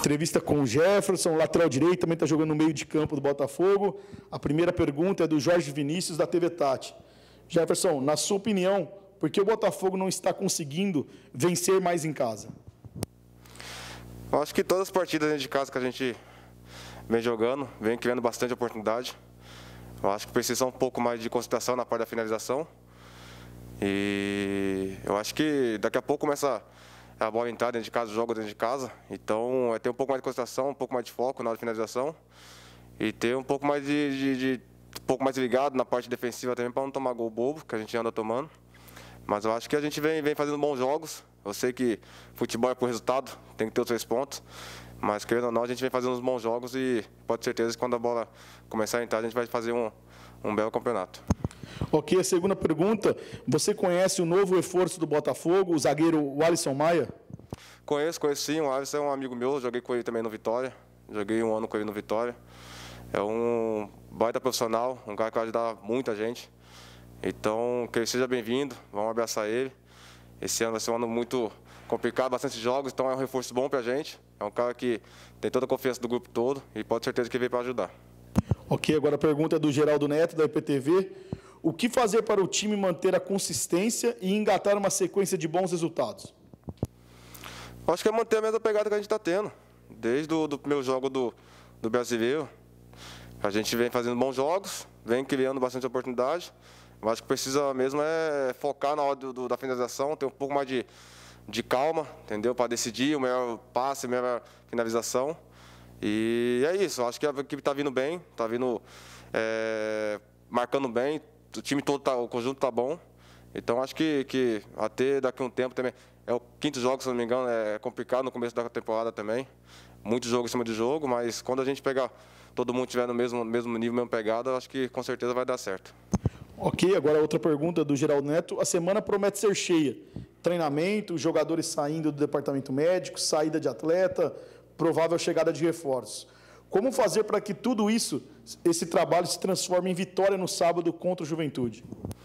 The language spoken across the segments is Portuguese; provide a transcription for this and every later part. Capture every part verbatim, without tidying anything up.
Entrevista com o Jefferson, lateral direito, também está jogando no meio de campo do Botafogo. A primeira pergunta é do Jorge Vinícius, da T V Tati. Jefferson, na sua opinião, por que o Botafogo não está conseguindo vencer mais em casa? Eu acho que todas as partidas dentro de casa que a gente vem jogando, vem criando bastante oportunidade. Eu acho que precisa um pouco mais de concentração na parte da finalização. E eu acho que daqui a pouco começa a bola entrar dentro de casa, o jogo dentro de casa. Então, é ter um pouco mais de concentração, um pouco mais de foco na hora de finalização. E ter um pouco mais de, de, de um pouco mais ligado na parte defensiva também, para não tomar gol bobo, que a gente anda tomando. Mas eu acho que a gente vem, vem fazendo bons jogos. Eu sei que futebol é por resultado, tem que ter os três pontos. Mas, querendo ou não, a gente vem fazendo uns bons jogos e pode ter certeza que quando a bola começar a entrar, a gente vai fazer um, um belo campeonato. Ok, a segunda pergunta. Você conhece o novo reforço do Botafogo, o zagueiro Alisson Maia? Conheço, conheço sim. O Alisson é um amigo meu, joguei com ele também no Vitória. Joguei um ano com ele no Vitória. É um baita profissional, um cara que vai ajudar muita gente. Então, que ele seja bem-vindo, vamos abraçar ele. Esse ano vai ser um ano muito complicado, bastante jogos, então é um reforço bom para a gente. É um cara que tem toda a confiança do grupo todo e pode ter certeza que veio para ajudar. Ok, agora a pergunta é do Geraldo Neto, da I P T V. O que fazer para o time manter a consistência e engatar uma sequência de bons resultados? Acho que é manter a mesma pegada que a gente está tendo. Desde o do primeiro jogo do, do Brasileiro, a gente vem fazendo bons jogos, vem criando bastante oportunidade. Eu acho que precisa mesmo é focar na hora do, do, da finalização, ter um pouco mais de, de calma, entendeu? Para decidir o melhor passe, a melhor finalização. E é isso, eu acho que a equipe está vindo bem, está vindo é, marcando bem, o time todo, tá, o conjunto está bom. Então acho que, que até daqui a um tempo também, é o quinto jogo, se não me engano, é complicado no começo da temporada também. Muito jogo em cima de jogo, mas quando a gente pegar, todo mundo estiver no mesmo, mesmo nível, mesma pegada, acho que com certeza vai dar certo. Ok, agora outra pergunta do Geraldo Neto. A semana promete ser cheia. Treinamento, jogadores saindo do departamento médico, saída de atleta, provável chegada de reforços. Como fazer para que tudo isso, esse trabalho, se transforme em vitória no sábado contra o Juventude?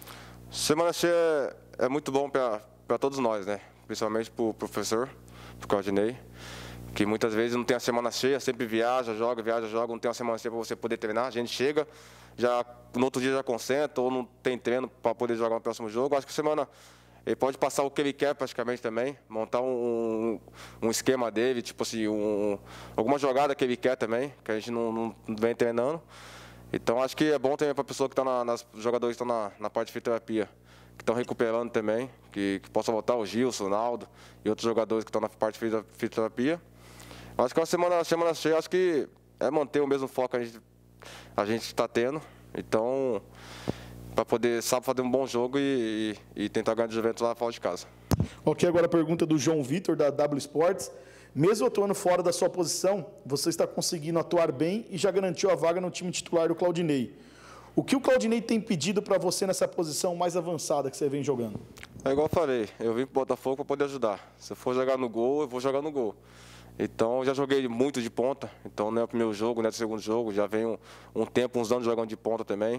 Semana cheia é muito bom para todos nós, né? Principalmente para o professor, para o Claudinei, que muitas vezes não tem a semana cheia, sempre viaja, joga, viaja, joga, não tem uma semana cheia para você poder treinar. A gente chega, já no outro dia já concentra, ou não tem treino para poder jogar no próximo jogo. Acho que semana ele pode passar o que ele quer praticamente também, montar um, um esquema dele, tipo assim, um, alguma jogada que ele quer também, que a gente não, não vem treinando. Então acho que é bom também para a pessoa que está na, nas jogadores que estão na, na parte de fisioterapia, que estão recuperando também, que, que possa voltar o Gilson, o Naldo e outros jogadores que estão na parte de fisioterapia. Acho que uma semana, semana cheia, acho que é manter o mesmo foco que a gente a gente está tendo. Então, para poder, sabe, fazer um bom jogo e, e, e tentar ganhar de Juventus lá fora de casa. Ok, agora a pergunta do João Vitor, da W Sports. Mesmo atuando fora da sua posição, você está conseguindo atuar bem e já garantiu a vaga no time titular do Claudinei. O que o Claudinei tem pedido para você nessa posição mais avançada que você vem jogando? É igual eu falei, eu vim para o Botafogo para poder ajudar. Se eu for jogar no gol, eu vou jogar no gol. Então, eu já joguei muito de ponta, então não é o primeiro jogo, não é o segundo jogo, já venho um tempo, uns anos jogando de ponta também.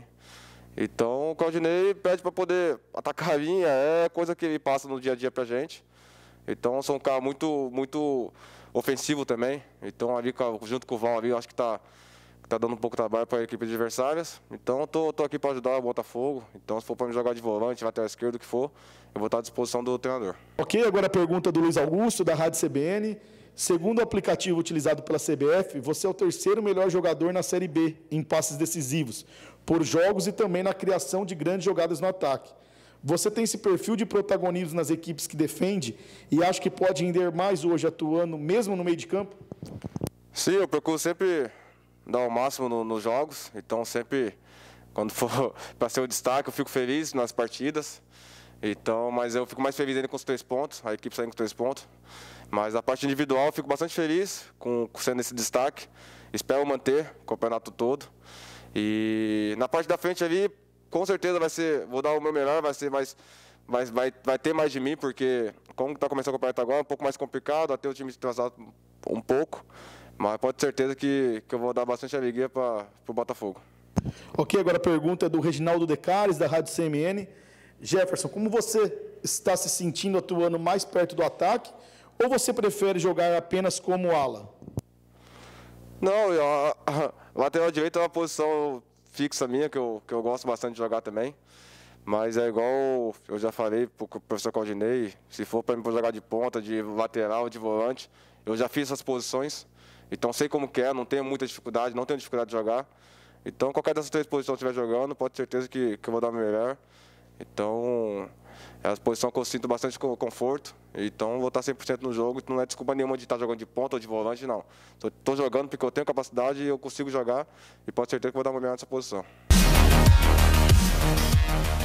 Então, o Claudinei pede para poder atacar a linha, é coisa que ele passa no dia a dia para a gente. Então, eu sou um cara muito, muito ofensivo também, então ali junto com o Val ali, eu acho que está tá dando um pouco de trabalho para a equipe adversárias. Então, eu tô, tô aqui para ajudar o Botafogo, então se for para me jogar de volante, lateral esquerdo, o que for, eu vou estar à disposição do treinador. Ok, agora a pergunta do Luiz Augusto, da Rádio C B N. Segundo o aplicativo utilizado pela C B F, você é o terceiro melhor jogador na Série B, em passes decisivos, por jogos e também na criação de grandes jogadas no ataque. Você tem esse perfil de protagonismo nas equipes que defende e acha que pode render mais hoje atuando mesmo no meio de campo? Sim, eu procuro sempre dar o máximo no, nos jogos, então sempre, quando for para ser o destaque, eu fico feliz nas partidas. Então, mas eu fico mais feliz ainda com os três pontos, a equipe saindo com três pontos. Mas a parte individual eu fico bastante feliz com, com sendo esse destaque. Espero manter o campeonato todo. E na parte da frente ali, com certeza vai ser, vou dar o meu melhor, vai ser mais, vai, vai, vai ter mais de mim, porque como está começando o campeonato agora, é um pouco mais complicado, até o time se atrasar um pouco. Mas pode ter certeza que, que eu vou dar bastante alegria para o Botafogo. Ok, agora a pergunta é do Reginaldo Decares, da Rádio C M N. Jefferson, como você está se sentindo atuando mais perto do ataque ou você prefere jogar apenas como ala? Não, eu, a, a, lateral direito é uma posição fixa minha, que eu, que eu gosto bastante de jogar também. Mas é igual eu já falei para o professor Claudinei, se for para mim jogar de ponta, de lateral, de volante, eu já fiz essas posições. Então sei como que é, não tenho muita dificuldade, não tenho dificuldade de jogar. Então qualquer dessas três posições que eu estiver jogando, pode ter certeza que, que eu vou dar o meu melhor. Então é a posição que eu sinto bastante conforto. Então vou estar cem por cento no jogo, não é desculpa nenhuma de estar jogando de ponta ou de volante, não. Estou jogando porque eu tenho capacidade e eu consigo jogar e pode ter certeza que eu vou dar o meu melhor nessa posição.